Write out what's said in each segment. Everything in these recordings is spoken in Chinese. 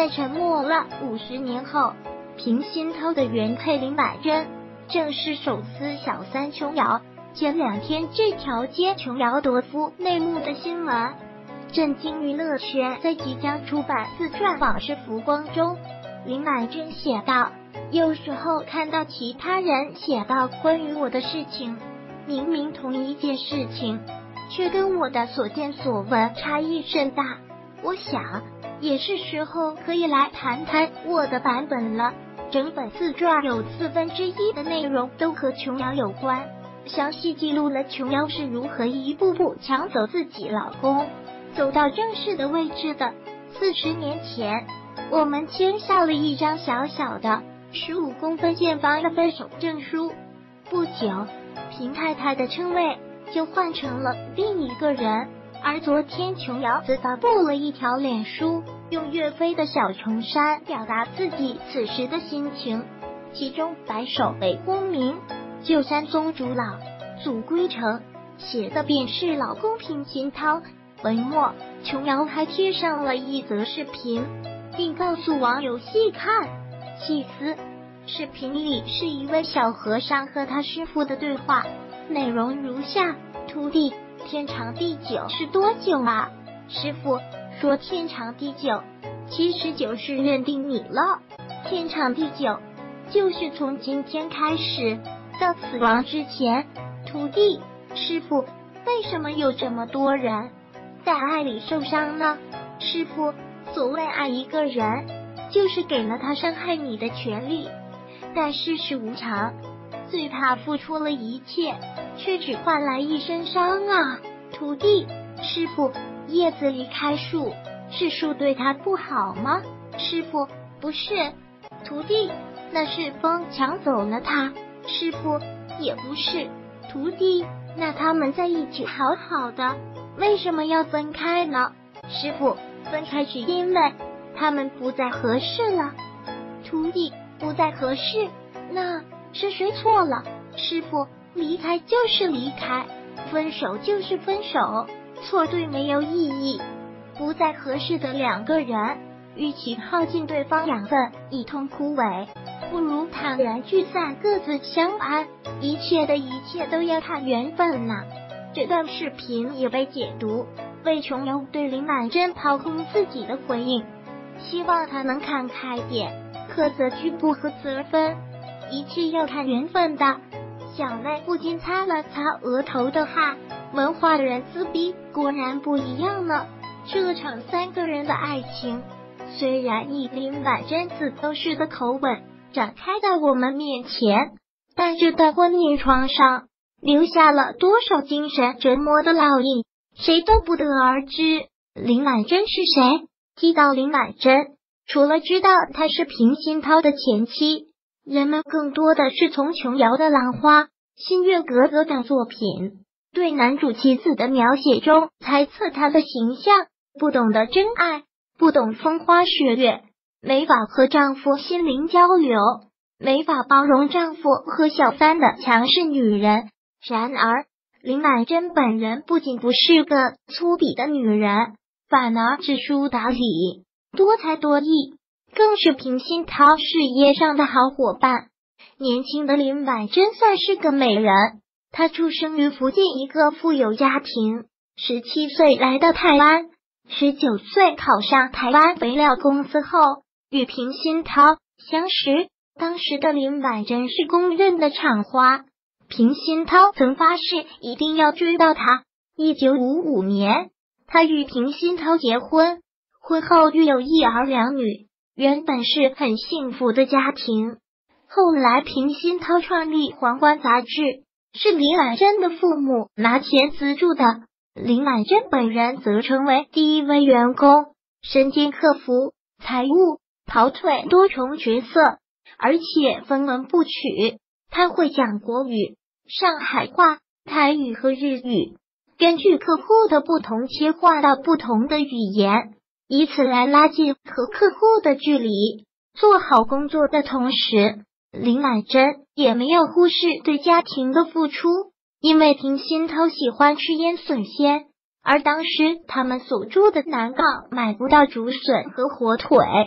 在沉默了50年后，平鑫涛的原配林乃真正式手撕小三琼瑶。前2天，这条接琼瑶夺夫内幕的新闻震惊娱乐圈。在即将出版自传《往事浮光》中，林乃真写道：有时候看到其他人写到关于我的事情，明明同一件事情，却跟我的所见所闻差异甚大。我想，也是时候可以来谈谈我的版本了。整本自传有1/4的内容都和琼瑶有关，详细记录了琼瑶是如何一步步抢走自己老公，走到正式的位置的。40年前，我们签下了一张小小的15公分见方的分手证书，不久，平太太的称谓就换成了另一个人。而昨天，琼瑶则发布了一条脸书，用岳飞的小重山表达自己此时的心情，其中白首为功名，旧山宗主老，祖归程，写的便是老公平鑫涛。文末，琼瑶还贴上了一则视频，并告诉网友细看细思。视频里是一位小和尚和他师傅的对话，内容如下：徒弟，天长地久是多久啊？师傅说天长地久其实就是认定你了，天长地久就是从今天开始到死亡之前。徒弟，师傅，为什么有这么多人在爱里受伤呢？师傅，所谓爱一个人，就是给了他伤害你的权利，但世事无常，最怕付出了一切却只换来一身伤啊！徒弟，师傅，叶子离开树，是树对他不好吗？师傅，不是。徒弟，那是风抢走了他。师傅，也不是。徒弟，那他们在一起好好的，为什么要分开呢？师傅，分开是因为他们不再合适了。徒弟，不再合适，那是谁错了？师傅，离开就是离开，分手就是分手，错对没有意义。不再合适的2个人，与其耗尽对方养分一同枯萎，不如坦然聚散，各自相安。一切的一切都要看缘分呐。这段视频也被解读为琼瑶对林乃真掏空自己的回应，希望他能看开点，苛责拒不和责分，一切要看缘分的。小妹不禁擦了擦额头的汗，文化人自逼果然不一样呢。这场3个人的爱情，虽然以林乃真自斗士的口吻展开在我们面前，但这段婚姻创伤留下了多少精神折磨的烙印，谁都不得而知。林乃真是谁？提到林乃真，除了知道她是平鑫涛的前妻，人们更多的是从琼瑶的《浪花》《新月格格》等作品对男主妻子的描写中猜测他的形象。不懂得真爱，不懂风花雪月，没法和丈夫心灵交流，没法包容丈夫和小三的强势女人。然而，林乃真本人不仅不是个粗鄙的女人，反而知书达理，多才多艺，更是平鑫涛事业上的好伙伴。年轻的林乃真算是个美人，她出生于福建一个富有家庭，17岁来到台湾，19岁考上台湾肥料公司后，与平鑫涛相识。当时的林乃真是公认的厂花，平鑫涛曾发誓一定要追到她。1955年，他与平鑫涛结婚，婚后育有1儿2女，原本是很幸福的家庭。后来平鑫涛创立《皇冠》杂志，是林乃真的父母拿钱资助的。林乃真本人则成为第1位员工，身兼客服、财务、跑腿多重角色，而且分文不取。他会讲国语、上海话、台语和日语，根据客户的不同切换到不同的语言，以此来拉近和客户的距离。做好工作的同时，林乃真也没有忽视对家庭的付出。因为平鑫涛喜欢吃腌笋鲜，而当时他们所住的南港买不到竹笋和火腿，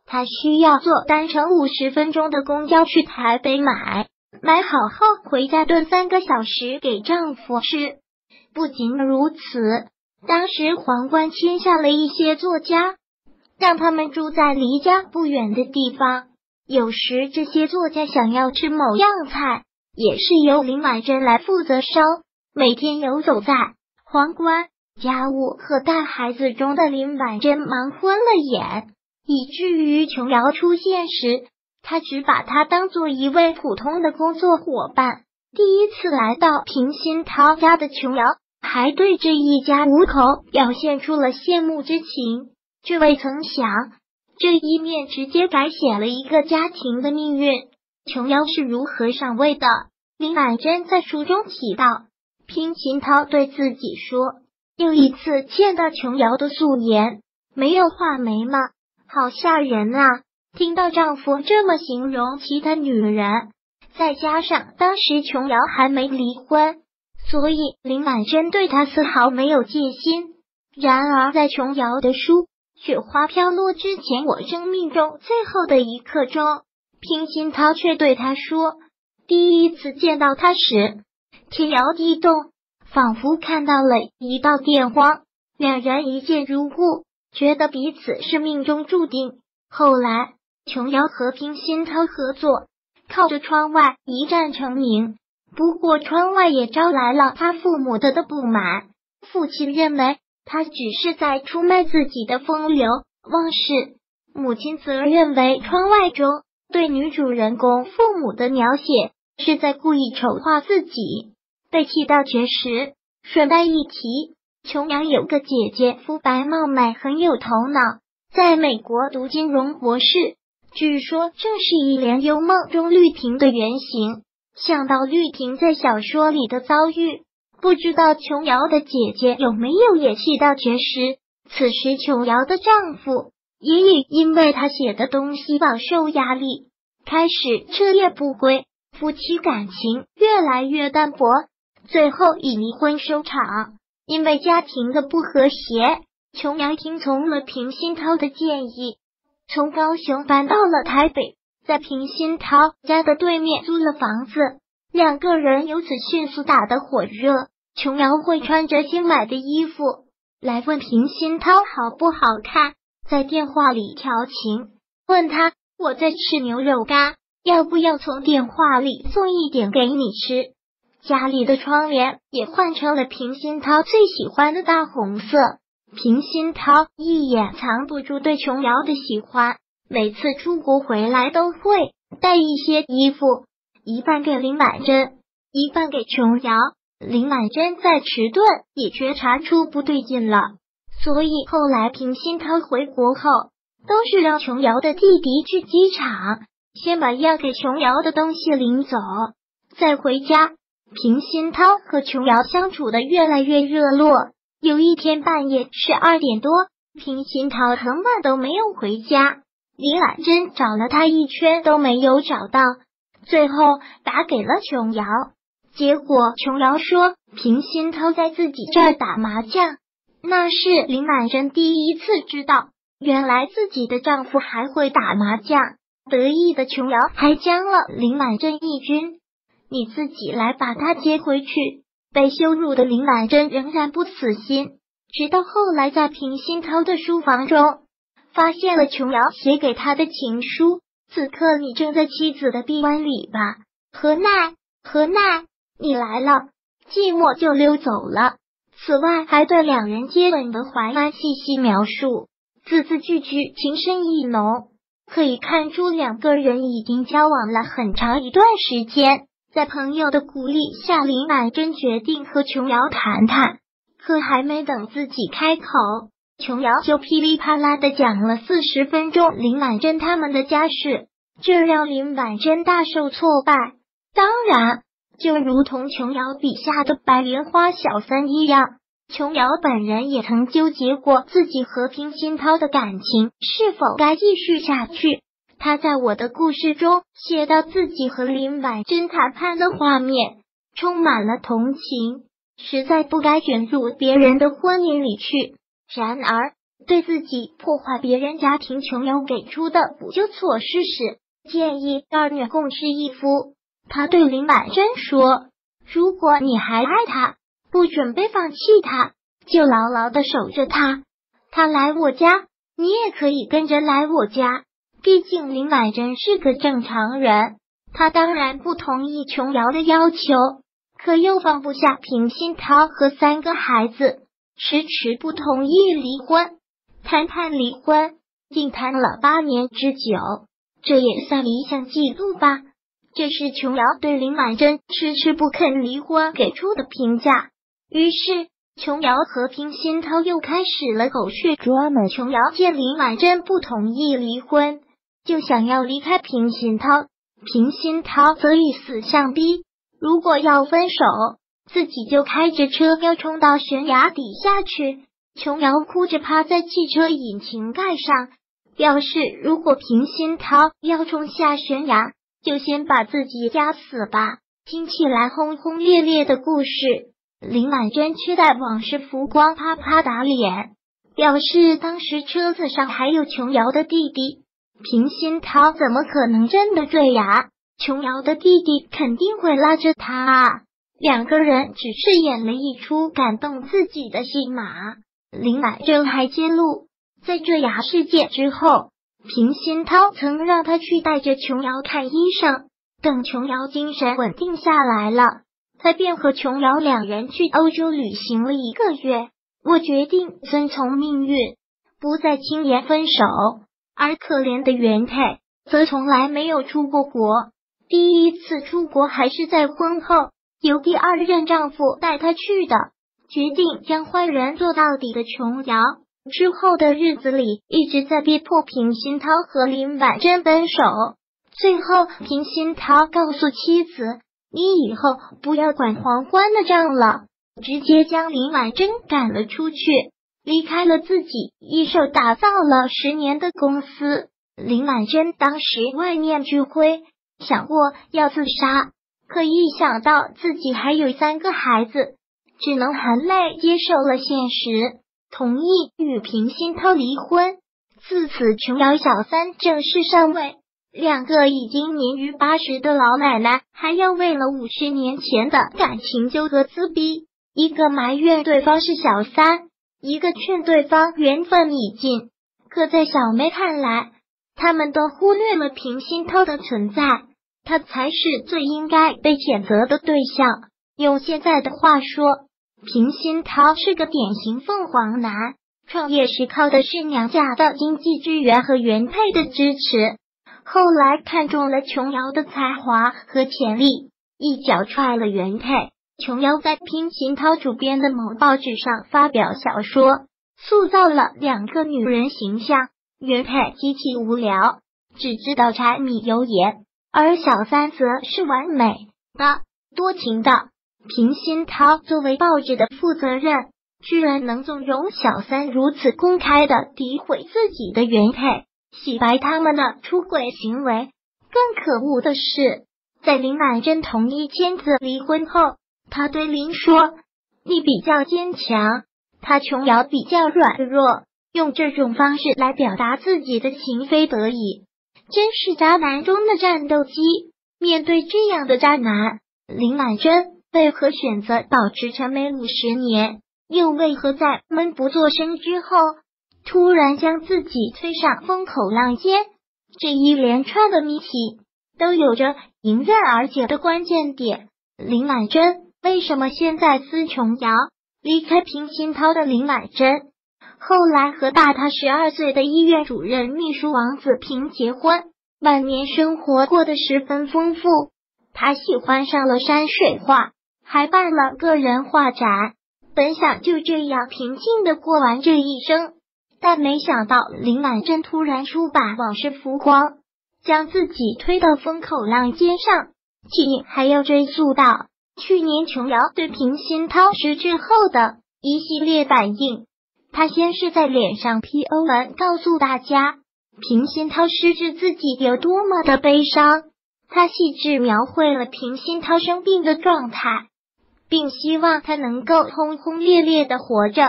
她需要坐单程50分钟的公交去台北买好后回家炖3个小时给丈夫吃。不仅如此，当时皇冠签下了一些作家，让他们住在离家不远的地方。有时这些作家想要吃某样菜，也是由林婉珍来负责烧。每天游走在皇冠、家务和带孩子中的林婉珍忙昏了眼，以至于琼瑶出现时，她只把她当做一位普通的工作伙伴。第一次来到平鑫涛家的琼瑶，还对这一家五口表现出了羡慕之情，却未曾想，这一面直接改写了一个家庭的命运。琼瑶是如何上位的？林婉珍在书中提到，平鑫涛对自己说，又一次见到琼瑶的素颜，没有画眉毛，好吓人啊！听到丈夫这么形容其他女人，再加上当时琼瑶还没离婚，所以林婉珍对她丝毫没有戒心。然而在琼瑶的书《雪花飘落之前，我生命中最后的一刻》中，平鑫涛却对她说，第一次见到她时，天摇地动，仿佛看到了一道电光，两人一见如故，觉得彼此是命中注定。后来琼瑶和平鑫涛合作，靠着窗外一战成名。不过窗外也招来了他父母的不满，父亲认为他只是在出卖自己的风流往事，母亲则认为窗外中对女主人公父母的描写是在故意丑化自己。被气到绝时，顺带一提，琼瑶有个姐姐肤白貌美，很有头脑，在美国读金融博士，据说正是《一帘幽梦》中绿萍的原型。想到绿萍在小说里的遭遇，不知道琼瑶的姐姐有没有也气到绝食。此时琼瑶的丈夫也因为她写的东西饱受压力，开始彻夜不归，夫妻感情越来越淡薄，最后以离婚收场。因为家庭的不和谐，琼瑶听从了平鑫涛的建议，从高雄搬到了台北，在平鑫涛家的对面租了房子，两个人由此迅速打得火热。琼瑶会穿着新买的衣服来问平鑫涛好不好看，在电话里调情，问他，我在吃牛肉干，要不要从电话里送一点给你吃。家里的窗帘也换成了平鑫涛最喜欢的大红色。平鑫涛一眼藏不住对琼瑶的喜欢，每次出国回来都会带一些衣服，一半给林婉珍，一半给琼瑶。林婉珍再迟钝也觉察出不对劲了，所以后来平鑫涛回国后，都是让琼瑶的弟弟去机场，先把要给琼瑶的东西领走，再回家。平鑫涛和琼瑶相处的越来越热络。有一天半夜12点多，平鑫涛很晚都没有回家，林婉珍找了他一圈都没有找到，最后打给了琼瑶。结果琼瑶说平鑫涛在自己这儿打麻将，那是林婉珍第一次知道，原来自己的丈夫还会打麻将。得意的琼瑶还将了林婉珍一军，你自己来把他接回去。被羞辱的林婉珍仍然不死心，直到后来在平鑫涛的书房中发现了琼瑶写给他的情书。此刻你正在妻子的臂弯里吧？何奈，何奈，你来了，寂寞就溜走了。此外还对两人接吻的淮安细细描述，字字句句情深意浓，可以看出两个人已经交往了很长一段时间。在朋友的鼓励下，林婉珍决定和琼瑶谈谈，可还没等自己开口，琼瑶就噼里啪啦的讲了40分钟林婉珍他们的家事，这让林婉珍大受挫败。当然，就如同琼瑶笔下的白莲花小三一样，琼瑶本人也曾纠结过自己和平鑫涛的感情是否该继续下去。他在我的故事中写到自己和林婉珍谈判的画面，充满了同情，实在不该卷入别人的婚姻里去。然而， 对自己破坏别人家庭琼瑶给出的补救措施是建议二女共侍一夫。他对林婉珍说，如果你还爱他，不准备放弃他，就牢牢地守着他。他来我家，你也可以跟着来我家。毕竟林婉珍是个正常人，他当然不同意琼瑶的要求，可又放不下平鑫涛和3个孩子，迟迟不同意离婚。谈离婚，竟谈了8年之久，这也算一项记录吧。这是琼瑶对林婉珍迟迟不肯离婚给出的评价。于是琼瑶和平鑫涛又开始了狗血 drama。 琼瑶见林婉珍不同意离婚，就想要离开平鑫涛，平鑫涛则以死相逼，如果要分手，自己就开着车要冲到悬崖底下去。琼瑶哭着趴在汽车引擎盖上，表示如果平鑫涛要冲下悬崖，就先把自己压死吧。听起来轰轰烈烈的故事，林婉珍却在往事浮光啪啪打脸，表示当时车子上还有琼瑶的弟弟，平鑫涛怎么可能真的坠崖？琼瑶的弟弟肯定会拉着他啊！两个人只是演了一出感动自己的戏码。林婉珍还揭露，在坠崖事件之后，平鑫涛曾让他去带着琼瑶看医生，等琼瑶精神稳定下来了，他便和琼瑶2人去欧洲旅行了1个月。我决定遵从命运，不再轻言分手。而可怜的原配则从来没有出过国，第一次出国还是在婚后，由第2任丈夫带她去的。决定将坏人做到底的琼瑶，之后的日子里一直在逼迫平鑫涛和林婉珍分手。最后平鑫涛告诉妻子，你以后不要管黄欢的账了，直接将林婉珍赶了出去，离开了自己一手打造了10年的公司。林婉珍当时万念俱灰，想过要自杀，可一想到自己还有3个孩子，只能含泪接受了现实，同意与平鑫涛离婚。自此琼瑶小三正式上位，2个已经年逾80的老奶奶还要为了50年前的感情纠葛自逼，一个埋怨对方是小三，一个劝对方缘分已尽。可在小妹看来，他们都忽略了平鑫涛的存在，他才是最应该被谴责的对象。用现在的话说，平鑫涛是个典型凤凰男，创业时靠的是娘家的经济支援和原配的支持，后来看中了琼瑶的才华和潜力，一脚踹了原配。琼瑶在平鑫涛主编的某报纸上发表小说，塑造了2个女人形象，原配极其无聊，只知道柴米油盐，而小三则是完美的、多情的。平鑫涛作为报纸的负责人，居然能纵容小三如此公开的诋毁自己的原配，洗白他们的出轨行为。更可恶的是，在林婉珍同意签字离婚后，他对林说，你比较坚强，他琼瑶比较软弱，用这种方式来表达自己的情非得已，真是渣男中的战斗机。面对这样的渣男，林婉珍为何选择保持陈美鲁10年，又为何在闷不作声之后，突然将自己推上风口浪尖？这一连串的谜题都有着迎刃而解的关键点。林婉珍为什么现在撕琼瑶？离开平鑫涛的林婉珍，后来和大她12岁的医院主任秘书王子平结婚，晚年生活过得十分丰富。她喜欢上了山水画，还办了个人画展，本想就这样平静的过完这一生，但没想到林婉珍突然出版《往事浮光》，将自己推到风口浪尖上。起因还要追溯到去年琼瑶对平鑫涛失智后的一系列反应。她先是在脸上 PO 文告诉大家平鑫涛失智自己有多么的悲伤，她细致描绘了平鑫涛生病的状态，并希望他能够轰轰烈烈的活着，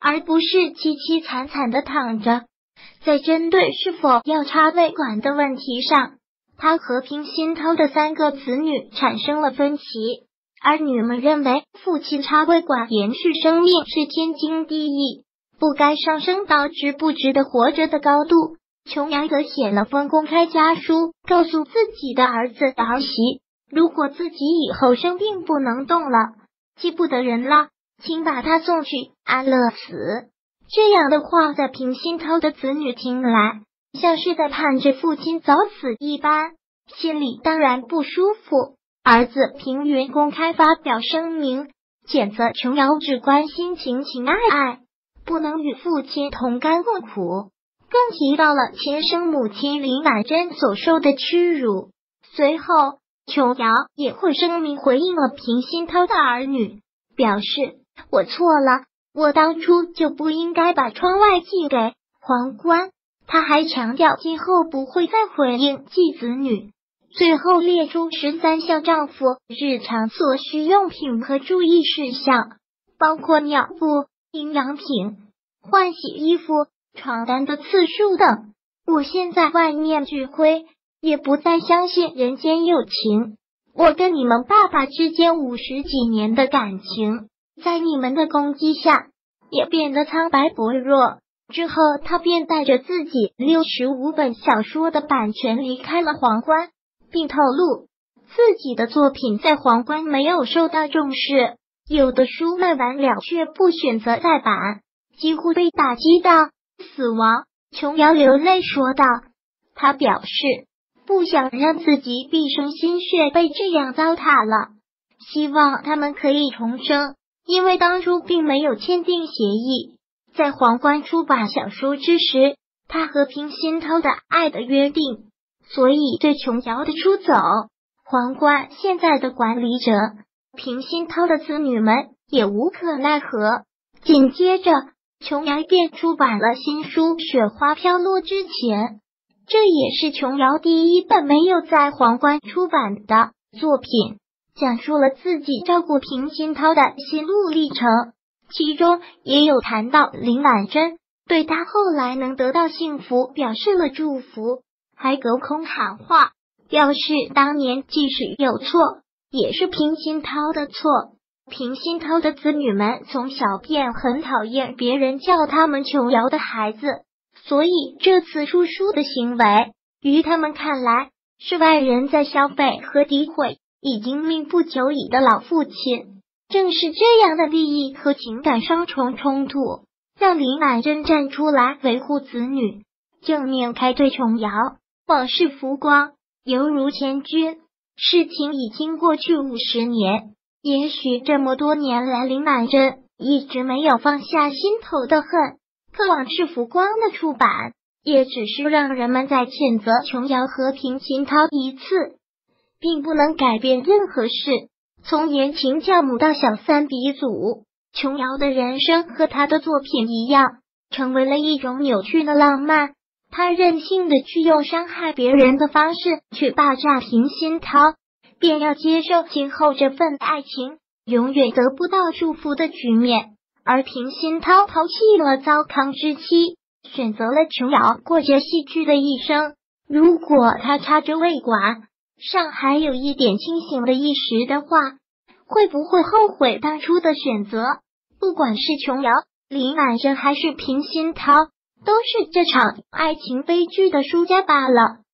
而不是凄凄惨惨的躺着。在针对是否要插胃管的问题上，他和平新涛的3个子女产生了分歧。儿女们认为父亲插胃管延续生命是天经地义，不该上升到值不值得活着的高度。琼瑶则写了封公开家书，告诉自己的儿子儿媳，如果自己以后生病不能动了，记不得人了，请把他送去安乐死。这样的话在平新涛的子女听来，像是在盼着父亲早死一般，心里当然不舒服。儿子平云公开发表声明，谴责琼瑶只关心情情爱爱，不能与父亲同甘共苦，更提到了亲生母亲林婉珍所受的屈辱。随后琼瑶也会声明回应了平新涛的儿女，表示我错了，我当初就不应该把窗外寄给皇冠。他还强调今后不会再回应寄子女，最后列出13项丈夫日常所需用品和注意事项，包括尿布、营养品、换洗衣服、床单的次数等。我现在万念俱灰，也不再相信人间有情。我跟你们爸爸之间50几年的感情，在你们的攻击下也变得苍白薄弱。之后他便带着自己65本小说的版权离开了皇冠，并透露自己的作品在皇冠没有受到重视，有的书卖完了却不选择再版，几乎被打击到死亡。琼瑶流泪说道，他表示不想让自己毕生心血被这样糟蹋了，希望他们可以重生，因为当初并没有签订协议。在皇冠出版小说之时，他和平新涛的爱的约定，所以对琼瑶的出走，皇冠现在的管理者平新涛的子女们也无可奈何。紧接着琼瑶便出版了新书《雪花飘落之前》，这也是琼瑶第一本没有在皇冠出版的作品，讲述了自己照顾平新涛的心路历程，其中也有谈到林婉珍对他后来能得到幸福表示了祝福，还隔空喊话，表示当年即使有错，也是平新涛的错。平新涛的子女们从小便很讨厌别人叫他们琼瑶的孩子，所以这次出书的行为，于他们看来是外人在消费和诋毁已经命不久矣的老父亲。正是这样的利益和情感双重冲突，让林婉珍站出来维护子女，正面开对琼瑶。往事浮光，犹如前君。事情已经过去50年，也许这么多年来，林婉珍一直没有放下心头的恨，可往事浮光的出版，也只是让人们在谴责琼瑶和平新涛一次，并不能改变任何事。从言情教母到小三鼻祖，琼瑶的人生和她的作品一样，成为了一种扭曲的浪漫。她任性的去用伤害别人的方式去霸占平新涛，便要接受今后这份爱情永远得不到祝福的局面。而平新涛抛弃了糟糠之妻，选择了琼瑶过着戏剧的一生。如果他插着胃管上还有一点清醒的意识的话，会不会后悔当初的选择？不管是琼瑶、林婉珍还是平新涛，都是这场爱情悲剧的输家罢了。